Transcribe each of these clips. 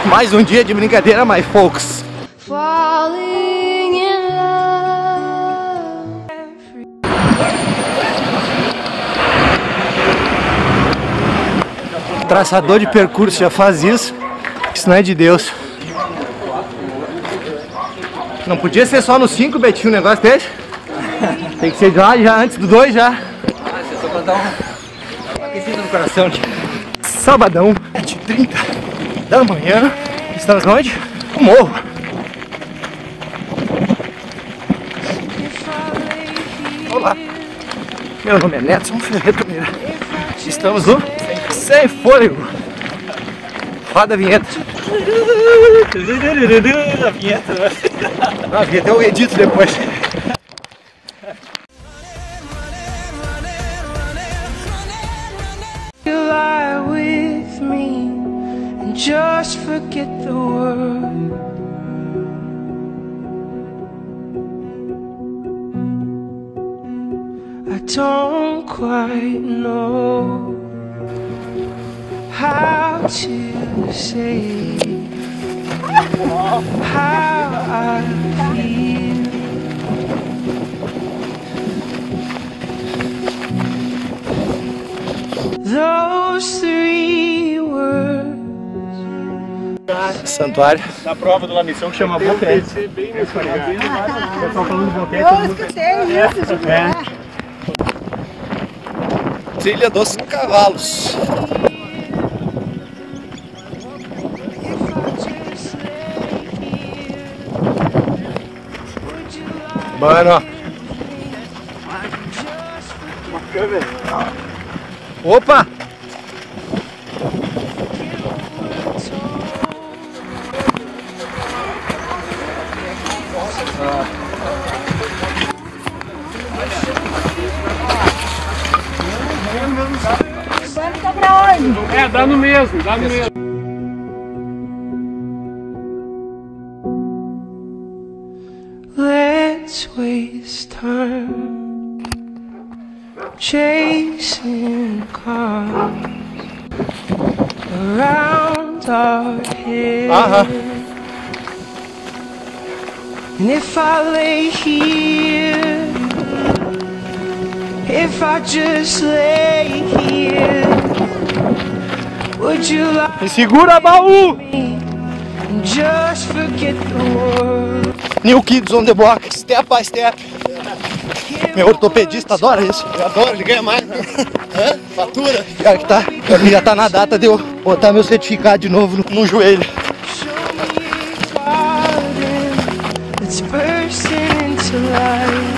Mais um dia de brincadeira, my folks. Falling in love. Traçador de percurso já faz isso. Isso não é de Deus. Não podia ser só no 5, Betinho, um negócio desse? Tem que ser já antes do 2 já. Você só pra dar uma aquecida no coração. Sabadão, 7h30 da manhã. Estamos onde? No morro. Olá, meu nome é Netson Ferreto Meira. Estamos no Sem Fôlego. Roda a vinheta. A vinheta, né? A vinheta eu edito depois. Lie with me and just forget the world. I don't quite know how to say how I feel. Those 3 words. Santuário. Na prova de uma missão que chama Boquete. O pessoal falando de Boquete. Eu escutei isso, Trilha dos Cavalos. Mano, opa! tá pra onde? É, dá no mesmo, dá no mesmo. Let's waste time chasing cars around our heads. And if I lay here, if I just lay here, would you like Me segura, baú! me and just forget the world? New Kids on the Block, step by step. Meu ortopedista adora isso. Eu adoro, ele ganha mais, né? Hã? Fatura. Pior que tá. Já tá na data de eu botar meu certificado de novo no joelho. Show me a garden that's bursting into life.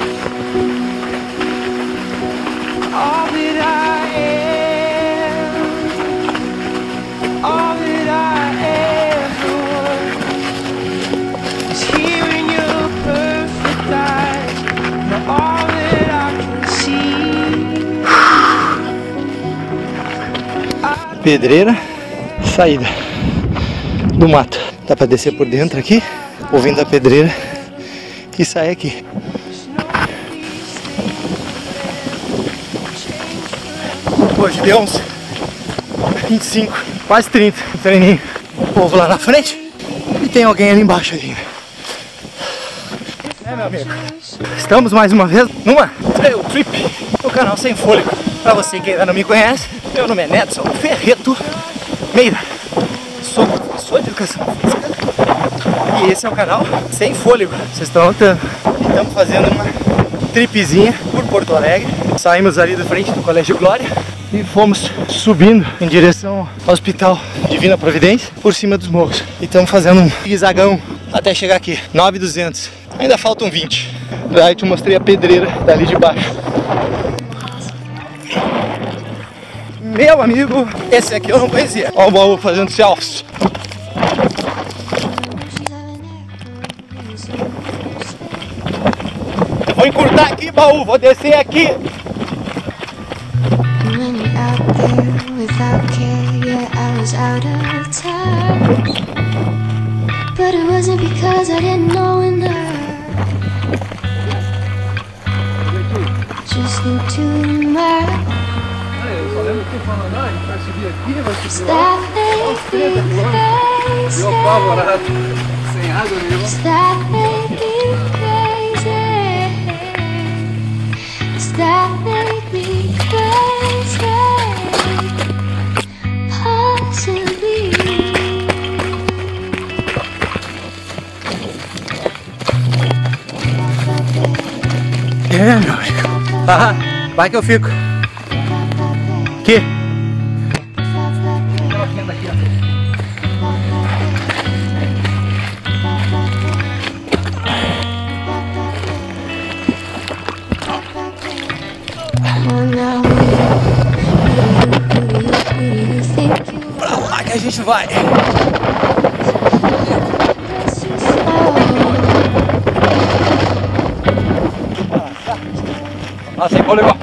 All that I am, all that I ever want is here in your perfect eyes. Now all that I can see. Pedreira, saída do mato. Dá pra descer por dentro aqui, ouvindo a pedreira e sair aqui. Hoje deu uns 25, quase 30. Treininho. O povo lá na frente e tem alguém ali embaixo ainda. É, meu amigo. Estamos mais uma vez numa trail trip no canal Sem Fôlego. Pra você que ainda não me conhece, meu nome é Netson Ferreto Meira. Sou professor de educação física e esse é o canal Sem Fôlego. Vocês estão notando? Estamos fazendo uma tripzinha por Porto Alegre. Saímos ali da frente do Colégio Glória e fomos subindo em direção ao Hospital Divina Providência por cima dos morros. E estamos fazendo um zigue-zagão até chegar aqui, 9.200. Ainda faltam 20. Daí te mostrei a pedreira dali de baixo. Meu amigo, esse aqui eu não conhecia. Olha o baú fazendo selfies. Eu vou encurtar aqui, baú, vou descer aqui. When you're out there without care, yeah, I was out of touch. But it wasn't because I didn't know enough. Just knew too much. Stop thinking crazy. crazy. Apavorado. Sem água nenhuma. Does that make me crazy? Does that make me crazy? Possibly. É, meu amigo. Ah, vai que eu fico. Aqui. Pra lá que a gente vai. Ah, sem polegar.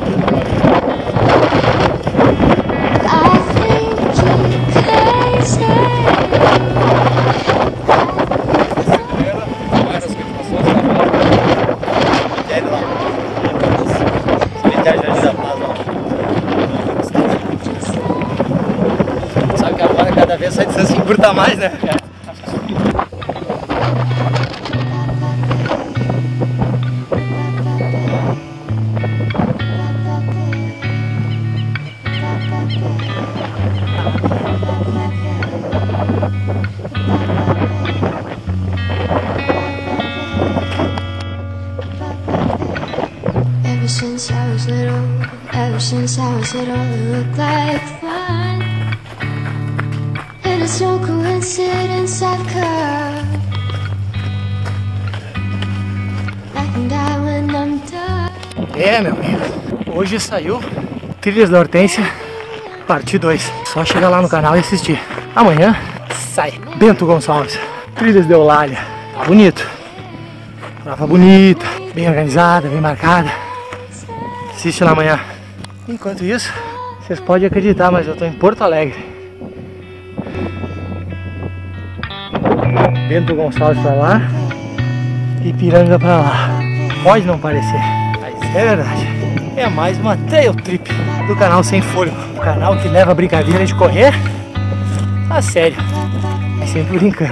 Sabe que agora cada vez sai distância se encurta mais, né? Ever since I was little, it looked like fun. And it's no coincidence I've come. I can die when I'm done. É, meu amigo. Hoje saiu Trilhas da Hortência, parte 2. Só chegar lá no canal e assistir. Amanhã sai Bento Gonçalves, Trilhas de Eulália. Tá bonito. Prova bonita, bem organizada, bem marcada. Assiste lá amanhã. Enquanto isso, vocês podem acreditar, mas eu tô em Porto Alegre. Bento Gonçalves pra lá e Ipiranga pra lá. Pode não parecer, mas é verdade. É mais uma trail trip do canal Sem Fôlego. O canal que leva a brincadeira de correr a sério, mas sempre brincando.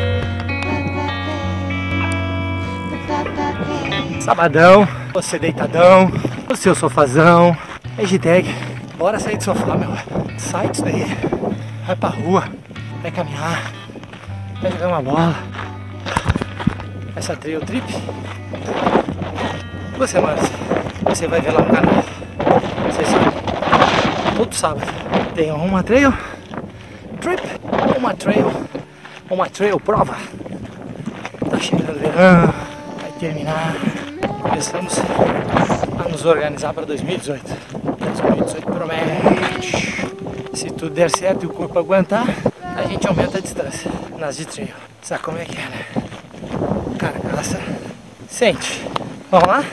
Sabadão, você deitadão, o seu sofazão, hashtag, bora sair do sofá, meu. Sai disso daí, vai pra rua, vai caminhar, vai jogar uma bola. Essa trail trip, 2 semanas, você vai ver lá no canal. Você sabe, todo sábado tem uma trail trip, uma trail prova. Tá chegando o verão, vai terminar. Começamos a nos organizar para 2018. 2018 promete. Se tudo der certo e o corpo aguentar, a gente aumenta a distância nas de trail. Sabe como é que é, né? Carcaça. Sente. Vamos lá?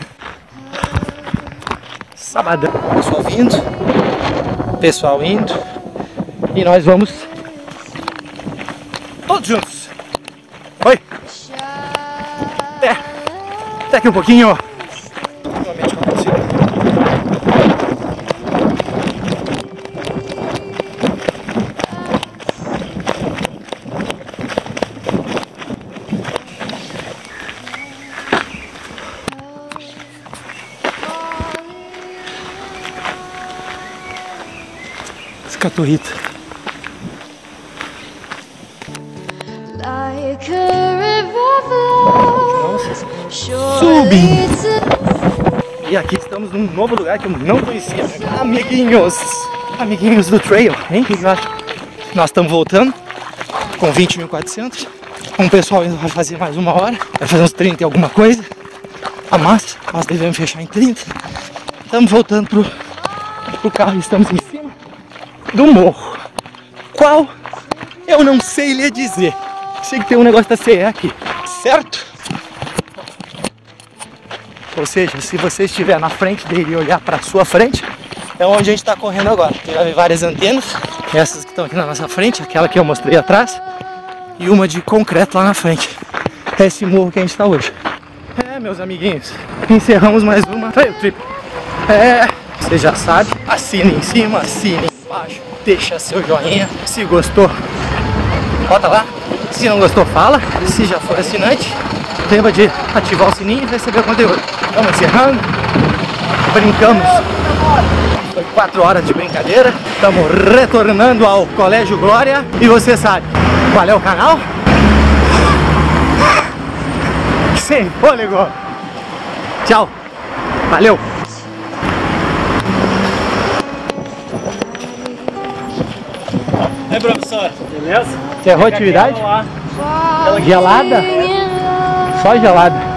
Sabadão. Pessoal vindo. Pessoal indo. E nós vamos todos juntos. Oi. Até aqui um pouquinho. Normalmente não consigo. Escaturrita. Like a river flows, Subindo. E aqui estamos num novo lugar que eu não conhecia. Amiguinhos do trail, hein? Nós estamos voltando com 20.400. Um pessoal ainda vai fazer mais 1 hora, vai fazer uns 30 e alguma coisa a mais. Nós devemos fechar em 30. Estamos voltando pro carro e estamos em cima do morro. Qual? Eu não sei lhe dizer. Sei que tem um negócio da CE aqui, certo? Ou seja, se você estiver na frente dele e olhar para sua frente, é onde a gente está correndo agora. Tem várias antenas, essas que estão aqui na nossa frente, aquela que eu mostrei atrás, e uma de concreto lá na frente. É esse morro que a gente está hoje. É, meus amiguinhos, encerramos mais uma trail trip. É, você já sabe, assina em cima, assina embaixo, deixa seu joinha. Se gostou, bota lá. Se não gostou, fala. Se já for assinante, lembra de ativar o sininho e receber o conteúdo. Vamos encerrando. Brincamos. Foi 4 horas de brincadeira. Estamos retornando ao Colégio Glória. E você sabe qual é o canal? Sem fôlego. Tchau. Valeu. E aí, professor? Beleza? Encerrou a atividade? Gelada? Só gelada.